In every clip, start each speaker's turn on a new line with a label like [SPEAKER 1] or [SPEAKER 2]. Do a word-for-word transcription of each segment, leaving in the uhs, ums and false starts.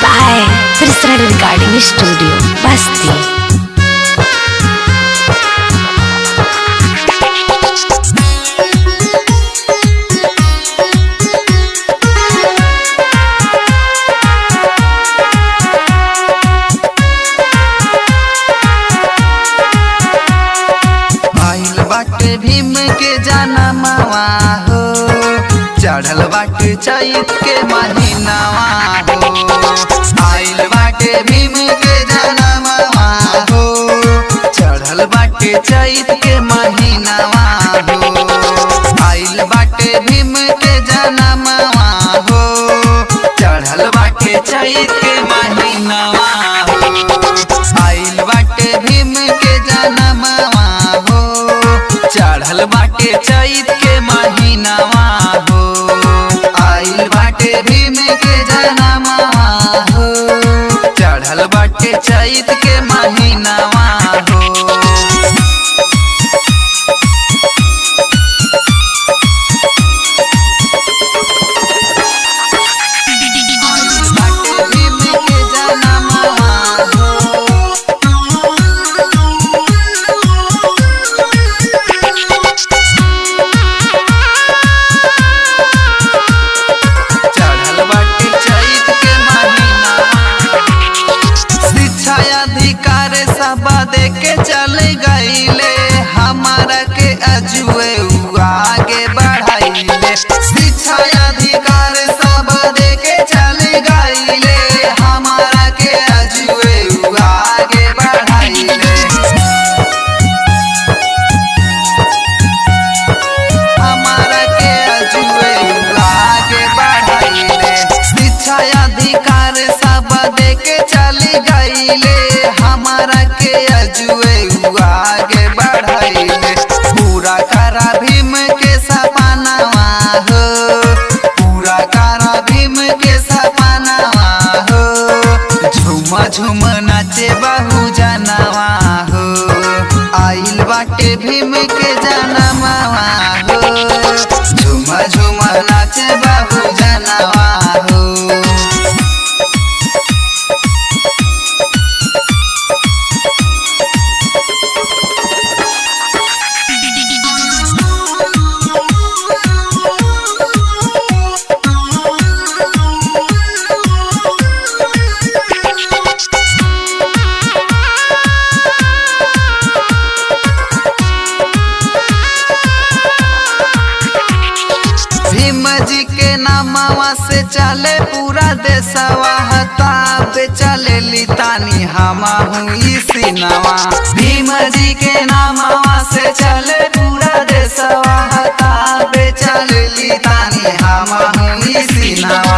[SPEAKER 1] by Recording Studio, Basti.
[SPEAKER 2] Bhim के जाना मावा हो, चढ़ल बाटे चैत के महीनावा हो। आइल बाटे भीम के जाना मावा हो, चढ़ल बाटे चैत के महीनावा हो। आइल बाटे भीम के जाना मावा हो, चढ़ल बाटे चैत के महीनावा हो। आइल बाटे भीम के जाना मावा हो, चढ़ल बाटे चैत के महीनावा हो। आइल बाटे भीम के जनमवा हो, चढ़ल बाटे चैत के महीनावा हो। दे के चल गईले हमारा के अजुए आगे बढ़ाइले। शिक्षा अधिकार सब दे के चल गईले हमारा के अजुए आगे बढ़ाइले। हमारा के अजुए आगे बढ़ाइले। शिक्षा अधिकार सब दे के चल गईले हमारा के अजुए आगे बढ़ाइले। पूरा करा भीम के सपनावा हो, पूरा करा भीम के सपनावा हो। झूम झूम नाचे बहु जनवा हो, आइल बाटे भीम के जनमवा हो। झूम झूम नाचे बहु जनवा हो। जी के नामवा से चले पूरा देशवा, हताब चले लितानी हमा हूँ इसी नवा। भीम जी के नामवा से चले पूरा देशवा, हताब चले लितानी हमा हूँ इसी नवा।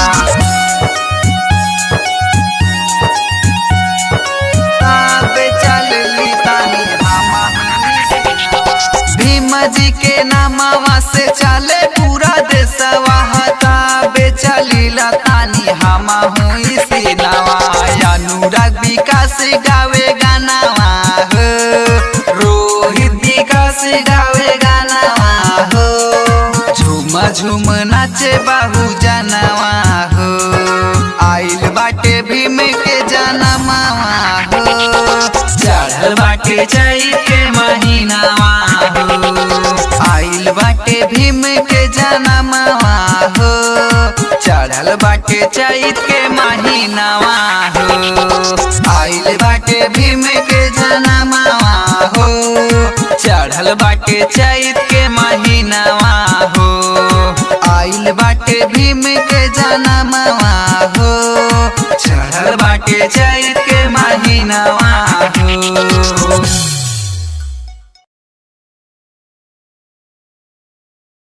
[SPEAKER 2] भीम जी के नामवा से चले पूरा देशवा, हताबे चलीला तानी हमा हूँ इसी नवा। अनुराग विकास गावे गानावा हो, रोहित विकास गावे गानावा हो। झूम झूम नाचे बाहु जनवा हो, आइल बाटे भीम के जनमवा हो। चढ़ल बाटे चैत के महीनावा हो, आइल बाटे भीम के जनमवा हो। चढ़ल बाटे चैत के महीनावा हो, आइल बाटे भीम के जनमवा हो। चढ़ल बाटे चैत के महीनावा हो, आइल बाटे भीम के जनमवा हो। चढ़ल बाटे चैत के महीनावा